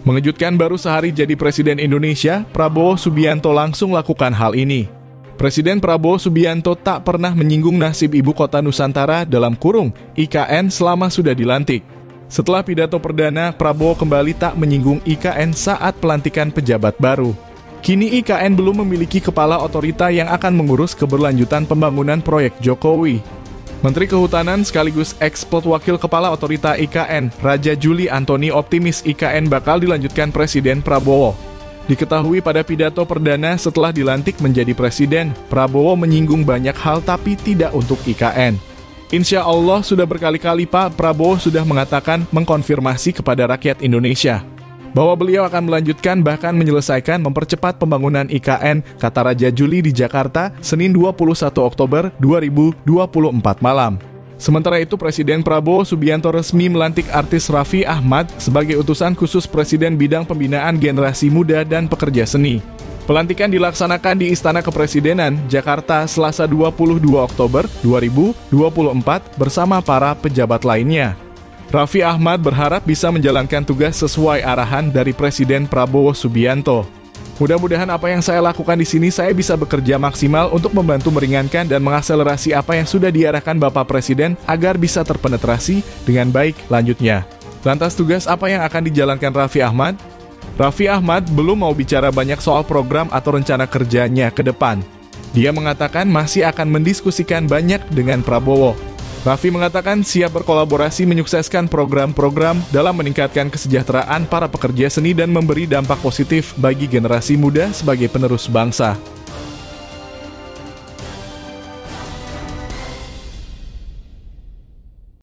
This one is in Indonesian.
Mengejutkan, baru sehari jadi Presiden Indonesia, Prabowo Subianto langsung lakukan hal ini. Presiden Prabowo Subianto tak pernah menyinggung nasib Ibu Kota Nusantara dalam kurung IKN selama sudah dilantik. Setelah pidato perdana, Prabowo kembali tak menyinggung IKN saat pelantikan pejabat baru. Kini IKN belum memiliki kepala otorita yang akan mengurus keberlanjutan pembangunan proyek Jokowi. Menteri Kehutanan sekaligus eks-Plot Wakil Kepala Otorita IKN, Raja Juli Antoni optimis IKN bakal dilanjutkan Presiden Prabowo. Diketahui pada pidato perdana setelah dilantik menjadi presiden, Prabowo menyinggung banyak hal tapi tidak untuk IKN. Insya Allah sudah berkali-kali Pak Prabowo sudah mengatakan mengkonfirmasi kepada rakyat Indonesia bahwa beliau akan melanjutkan bahkan menyelesaikan mempercepat pembangunan IKN, kata Raja Juli di Jakarta, Senin 21 Oktober 2024 malam. Sementara itu, Presiden Prabowo Subianto resmi melantik artis Raffi Ahmad sebagai utusan khusus Presiden bidang pembinaan generasi muda dan pekerja seni. Pelantikan dilaksanakan di Istana Kepresidenan, Jakarta, Selasa 22 Oktober 2024 bersama para pejabat lainnya. Raffi Ahmad berharap bisa menjalankan tugas sesuai arahan dari Presiden Prabowo Subianto. Mudah-mudahan apa yang saya lakukan di sini saya bisa bekerja maksimal untuk membantu meringankan dan mengakselerasi apa yang sudah diarahkan Bapak Presiden agar bisa terpenetrasi dengan baik, lanjutnya. Lantas tugas apa yang akan dijalankan Raffi Ahmad? Raffi Ahmad belum mau bicara banyak soal program atau rencana kerjanya ke depan. Dia mengatakan masih akan mendiskusikan banyak dengan Prabowo. Raffi mengatakan siap berkolaborasi menyukseskan program-program dalam meningkatkan kesejahteraan para pekerja seni dan memberi dampak positif bagi generasi muda sebagai penerus bangsa.